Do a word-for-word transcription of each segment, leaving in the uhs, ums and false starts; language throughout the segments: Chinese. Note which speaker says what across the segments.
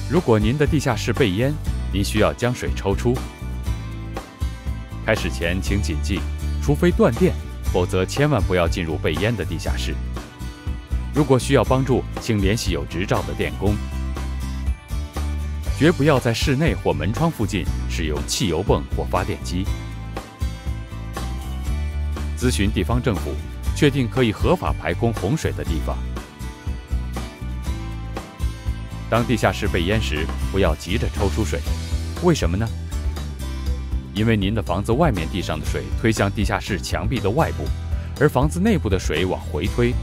Speaker 1: 如果您的地下室被淹，您需要将水抽出。开始前请谨记，除非断电，否则千万不要进入被淹的地下室。如果需要帮助，请联系有执照的电工。绝不要在室内或门窗附近使用汽油泵或发电机。咨询地方政府，确定可以合法排空洪水的地方。当地下室被淹时，不要急着抽出水，为什么呢？因为您的房子外面地上的水推向地下室墙壁的外部，而房子内部的水往回推。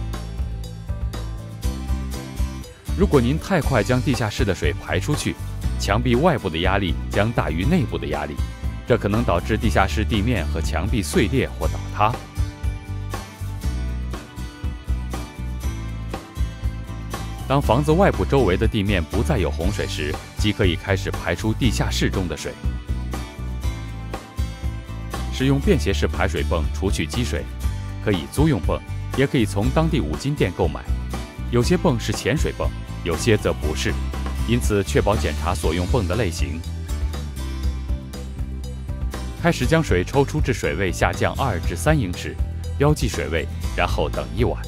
Speaker 1: 如果您太快将地下室的水排出去，墙壁外部的压力将大于内部的压力，这可能导致地下室地面和墙壁碎裂或倒塌。当房子外部周围的地面不再有洪水时，即可以开始排出地下室中的水。使用便携式排水泵除去积水，可以租用泵，也可以从当地五金店购买。有些泵是潜水泵，有些则不是，因此确保检查所用泵的类型。开始将水抽出至水位下降二至三英尺，标记水位，然后等一晚。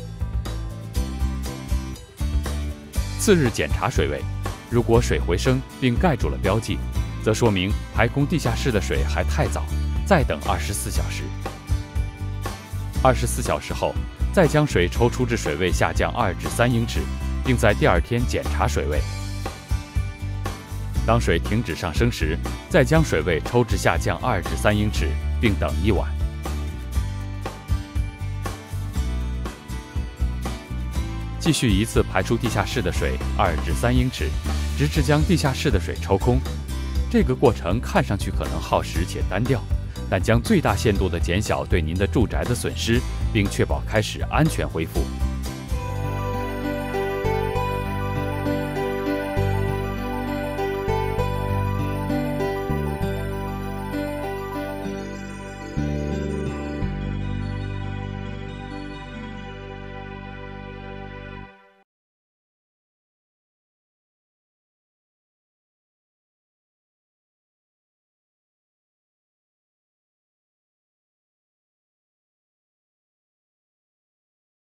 Speaker 1: 次日检查水位，如果水回升并盖住了标记，则说明排空地下室的水还太早，再等二十四小时。二十四小时后，再将水抽出至水位下降二至三英尺，并在第二天检查水位。当水停止上升时，再将水位抽至下降二至三英尺，并等一晚。继续一次排出地下室的水二至三英尺，直至将地下室的水抽空。这个过程看上去可能耗时且单调，但将最大限度地减小对您的住宅的损失，并确保开始安全恢复。